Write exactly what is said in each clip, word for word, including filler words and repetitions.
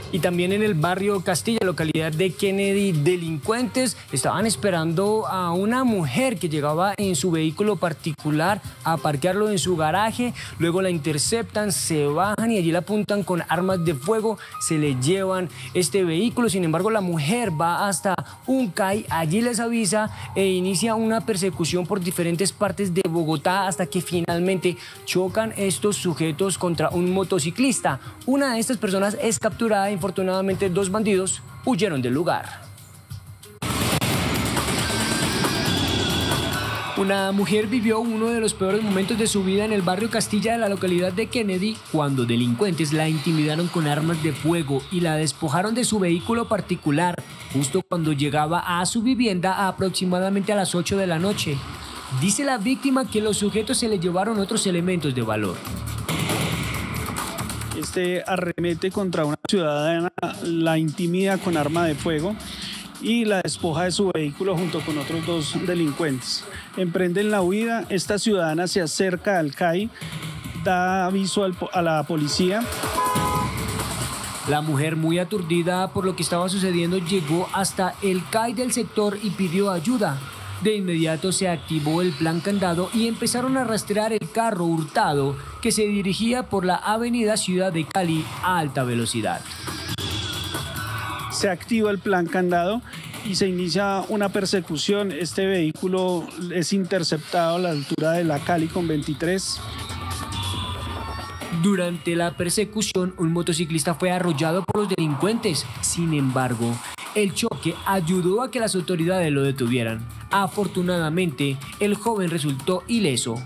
Y también en el barrio Castilla, localidad de Kennedy, delincuentes estaban esperando a una mujer que llegaba en su vehículo particular a parquearlo en su garaje. Luego la interceptan, se bajan y allí la apuntan con armas de fuego, se le llevan este vehículo. Sin embargo, la mujer va hasta un C A I, allí les avisa e inicia una persecución por diferentes partes de Bogotá hasta que finalmente chocan estos sujetos contra un motociclista. Una de estas personas es capturada. Infortunadamente, dos bandidos huyeron del lugar. Una mujer vivió uno de los peores momentos de su vida en el barrio Castilla de la localidad de Kennedy cuando delincuentes la intimidaron con armas de fuego y la despojaron de su vehículo particular justo cuando llegaba a su vivienda aproximadamente a las ocho de la noche. Dice la víctima que los sujetos se le llevaron otros elementos de valor. Este arremete contra una ciudadana, la intimida con arma de fuego y la despoja de su vehículo junto con otros dos delincuentes. Emprenden la huida, esta ciudadana se acerca al C A I, da aviso al, a la policía. La mujer, muy aturdida por lo que estaba sucediendo, llegó hasta el C A I del sector y pidió ayuda. De inmediato se activó el plan candado y empezaron a rastrear el carro hurtado que se dirigía por la avenida Ciudad de Cali a alta velocidad. Se activa el plan candado y se inicia una persecución. Este vehículo es interceptado a la altura de la Cali con veintitrés. Durante la persecución, un motociclista fue arrollado por los delincuentes. Sin embargo, el choque ayudó a que las autoridades lo detuvieran. Afortunadamente, el joven resultó ileso.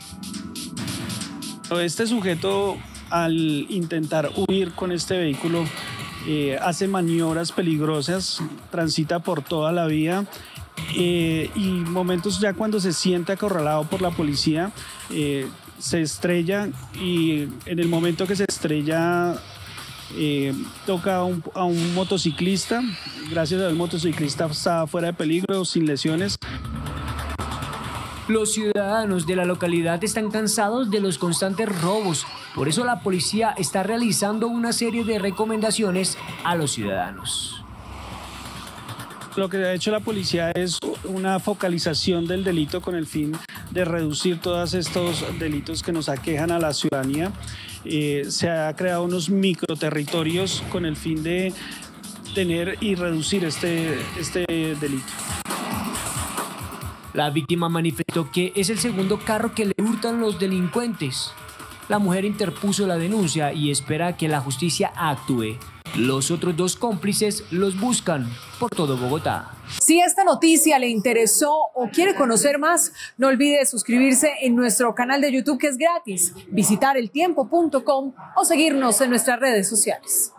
Este sujeto, al intentar huir con este vehículo, eh, hace maniobras peligrosas, transita por toda la vía eh, y momentos ya cuando se siente acorralado por la policía, eh, se estrella y en el momento que se estrella eh, toca a un, a un motociclista. Gracias a Dios el motociclista está fuera de peligro, sin lesiones. Los ciudadanos de la localidad están cansados de los constantes robos. Por eso la policía está realizando una serie de recomendaciones a los ciudadanos. Lo que ha hecho la policía es una focalización del delito con el fin de reducir todos estos delitos que nos aquejan a la ciudadanía. Eh, se ha creado unos microterritorios con el fin de tener y reducir este, este delito. La víctima manifestó que es el segundo carro que le hurtan los delincuentes. La mujer interpuso la denuncia y espera que la justicia actúe. Los otros dos cómplices los buscan por todo Bogotá. Si esta noticia le interesó o quiere conocer más, no olvide suscribirse en nuestro canal de YouTube, que es gratis, visitar el tiempo punto com o seguirnos en nuestras redes sociales.